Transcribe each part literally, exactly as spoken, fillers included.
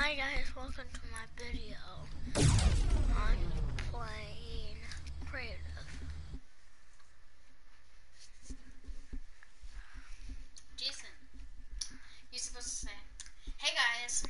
Hi guys, welcome to my video. I'm playing creative. Jason, you're supposed to say, hey guys,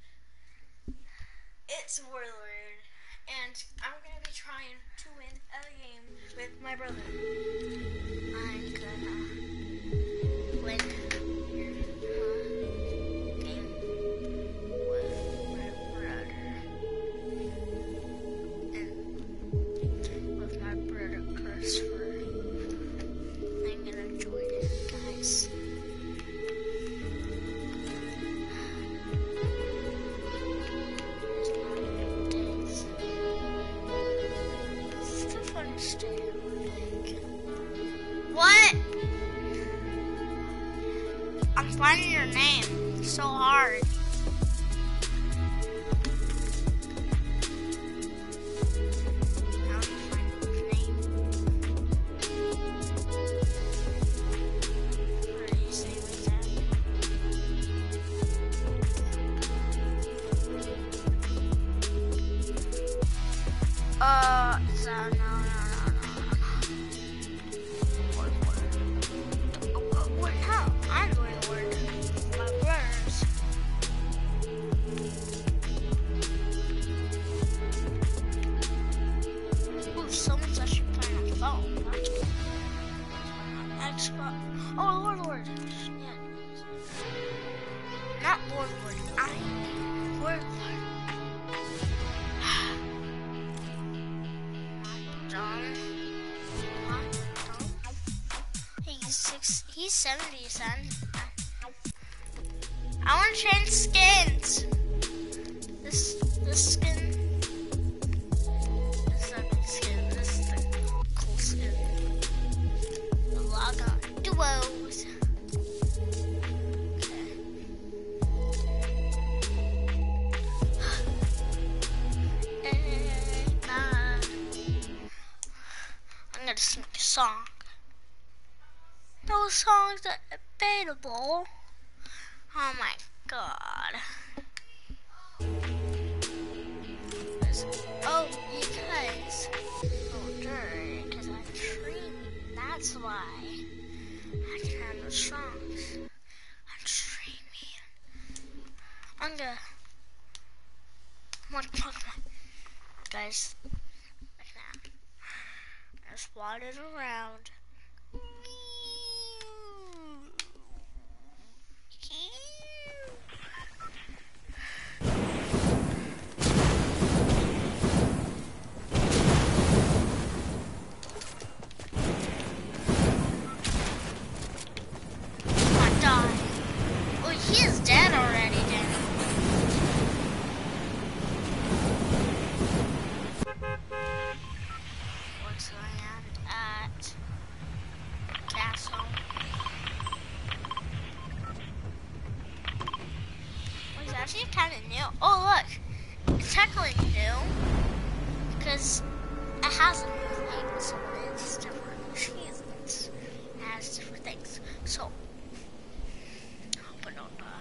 it's Warlord, and I'm gonna be trying to win a game with my brother. I'm gonna win a game with my brother. And with my brother Christopher. I'm gonna join it, guys. It's not even days. It's the funnest day of the week. What? I'm finding your name. It's so hard. How do you find his name? What do you say with that? Uh, so no, no, no, no, no. What, what? What, what, how? I'm going to work. My brothers. Ooh, someone's actually playing on the phone. That's cool. Xbox. Oh, Lord Lord. Yeah. Not Lord Lord. I mean Lord Lord. Not dumb. Not dumb. He's six. He's seventy, son. I want to change skins. This this skin. This is a good skin. This is a cool skin. The log on duos. Okay. And, uh, I'm gonna sing a song. Those songs are debatable. Oh my god. Oh, because older, because I'm streaming. That's why I can have those songs. I'm streaming. I'm gonna. What, what, what? Guys, like that. I just wandered around. Actually kind of new. Oh look, it's technically new because it has a new thing, so it's different achievements. It has different things. So, but not uh,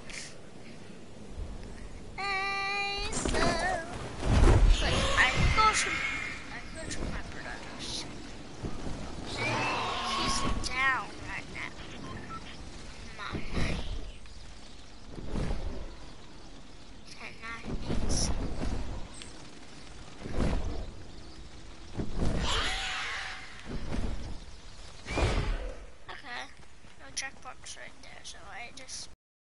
hey, so like I can go to I can go to my brothers. He's down right now. Mom. Checkbox right there, so I just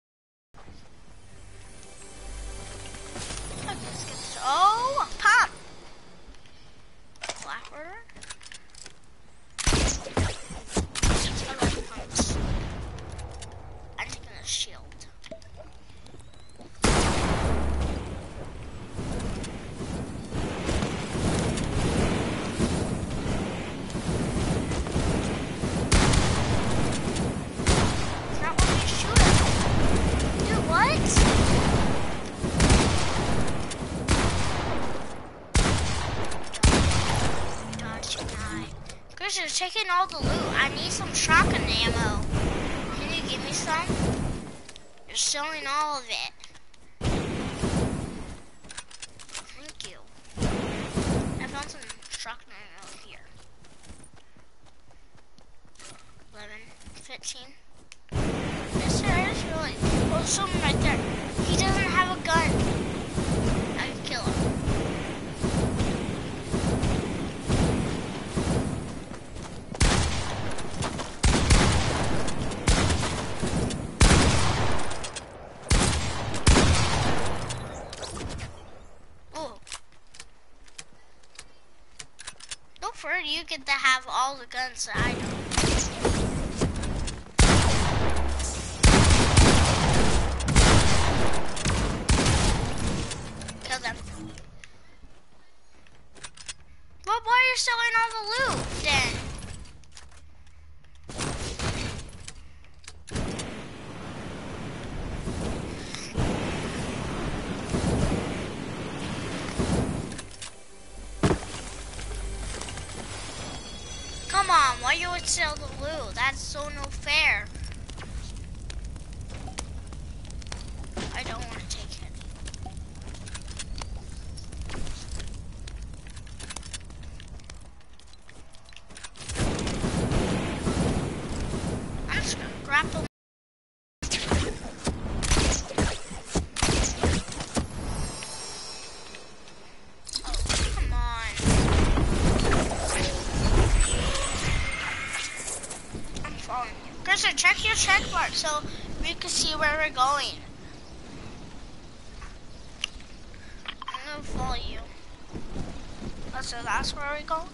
okay, let's get this. Oh, pop! Blackbird. I like pumps. I'm taking a shield. You're taking all the loot. I need some shotgun ammo. Can you give me some? You're selling all of it. shotgun over here. eleven, fifteen. Yes, there is really. Oh, someone right there. He doesn't have a gun. I can kill him. Oh. Go for it. You get to have all the guns that I don't. Well, why are you selling all the loot then? Come on, why you would sell the loot? That's so no fair. I don't want to take any. I'm just gonna grapple. Oh, come on. I'm following you. Krista, check your check mark so we can see where we're going. I'm gonna follow you. Oh, so that's where we go?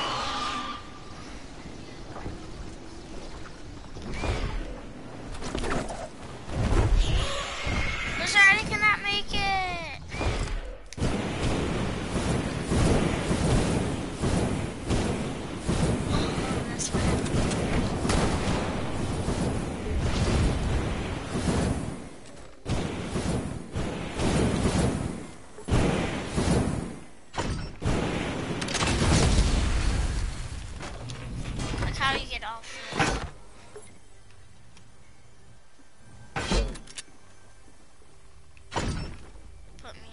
Krista, I cannot make it. Oh, that's what happened. That's how you get off this. Put me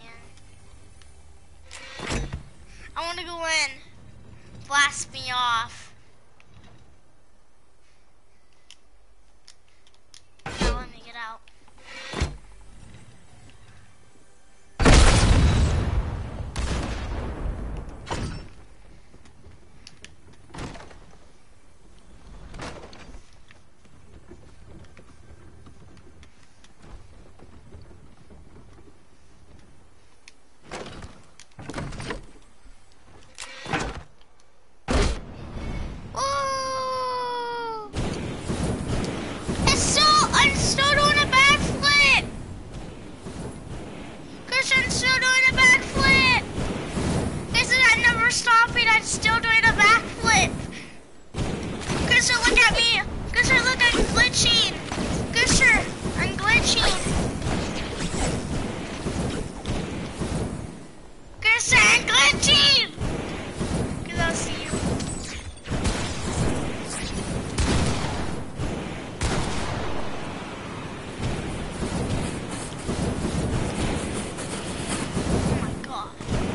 in. I want to go in. Blast me off. Now let me get out. Ooh! It's still, I'm still doing a backflip. Christian's still doing a backflip. Christian, I'm never stopping. I'm still doing a backflip. Christian, look at me. Christian, look, I'm glitching. Christian, I'm glitching. Christian, I'm glitching. Cause I'll see you. Oh my god.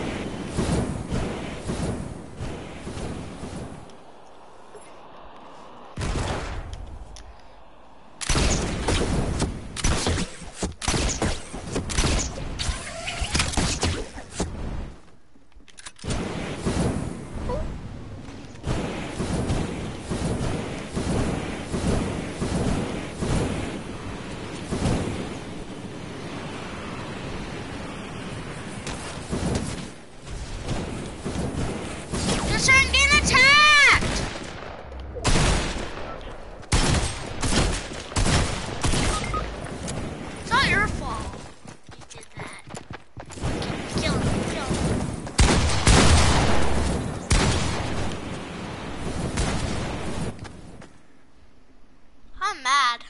Christian, I'm getting attacked. It's not your fault. You did that. Kill him, kill him. I'm mad.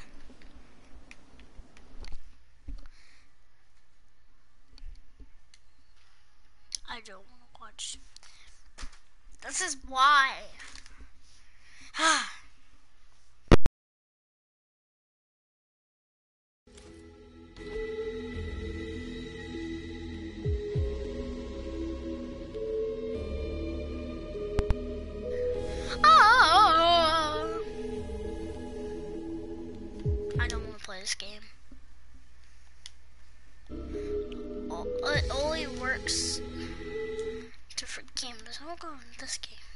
I don't want to watch. This is why. I don't want to play this game. Oh, it only works different games. I'll go in this game.